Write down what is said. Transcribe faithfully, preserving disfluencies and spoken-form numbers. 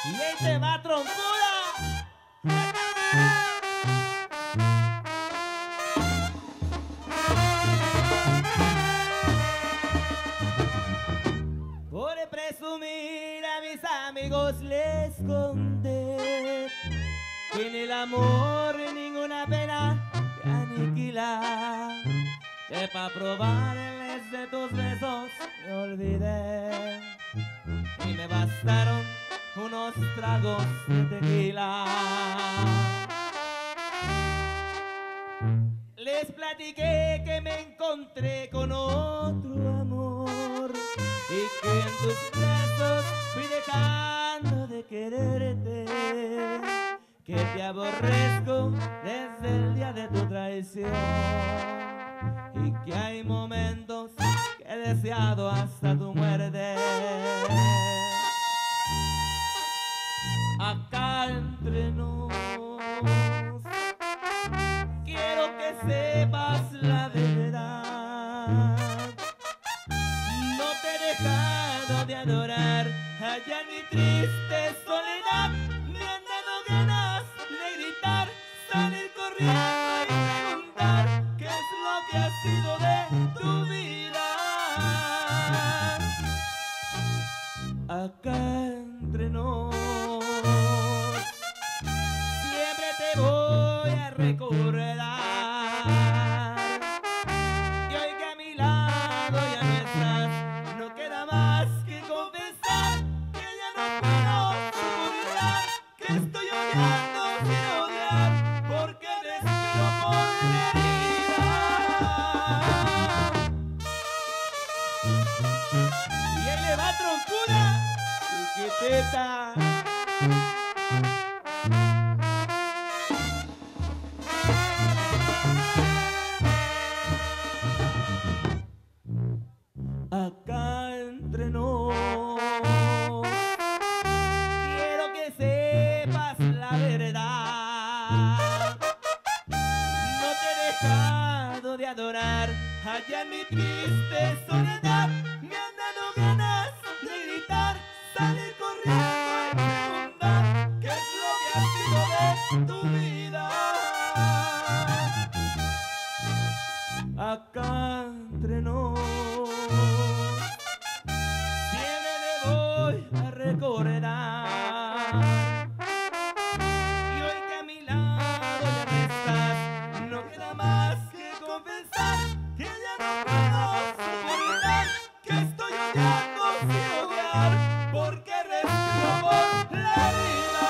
Y ahí se va Troncuda. Por presumir a mis amigos les conté que en el amor ninguna pena te aniquila, que pa' probarles de tus besos me olvidé y me bastaron unos tragos de tequila. Les platiqué que me encontré con otro amor y que en tus brazos fui dejando de quererte, que te aborrezco desde el día de tu traición y que hay momentos que he deseado hasta tu muerte. Acá entre nos quiero que sepas la verdad. No te he dejado de adorar allá en mi triste soledad. Me han dado ganas de gritar, salir corriendo y preguntar qué es lo que ha sido de tu vida. Acá entre nos siempre te voy a recordar, y hoy que a mi lado ya no estás, no queda más que confesar que ya no puedo soportar, que estoy odiando sin odiar, porque respiro por la herida. Y él le va Troncuda, chiquitita. Acá entre nos quiero que sepas la verdad. No te he dejado de adorar allá en mi triste soledad. Me han dado ganas de gritar, salir corriendo y preguntar qué es lo que ha sido de tu vida. Acá entre nos siempre le voy a recordar, y hoy que a mi lado ya no estás, no queda más que confesar que ya no puedo soportar, que estoy odiando sin odiar, porque respiro por la vida.